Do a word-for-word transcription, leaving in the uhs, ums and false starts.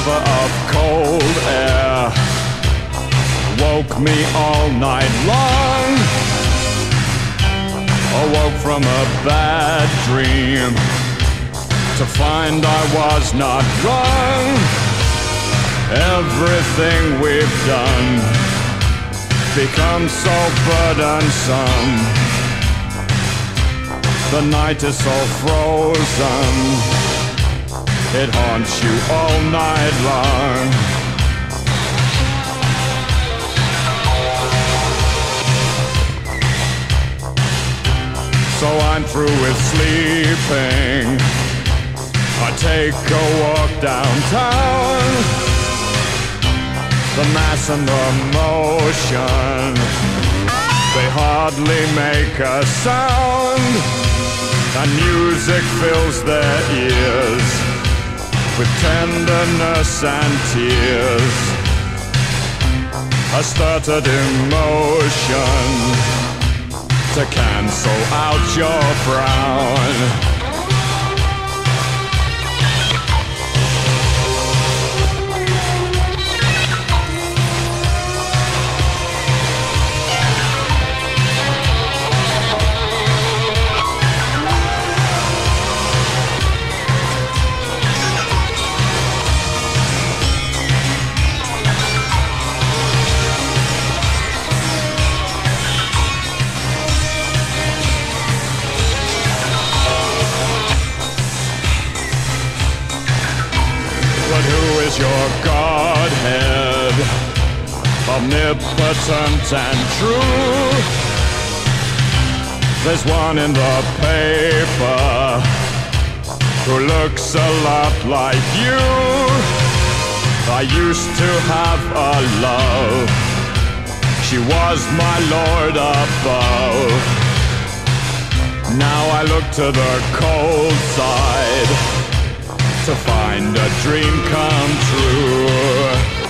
quiver of cold air woke me all night long. Awoke from a bad dream to find I was not wrong. Everything we've done becomes so burdensome. The night is so frozen, it haunts you all night long. So I'm through with sleeping. I take a walk downtown. The mass and the motion, they hardly make a sound. And music fills their ears with tenderness and tears. A started emotion to cancel out your frown. But who is your Godhead, omnipotent and true? There's one in the paper who looks a lot like you. I used to have a love, she was my Lord above. Now I look to the cold side to find a dream come true.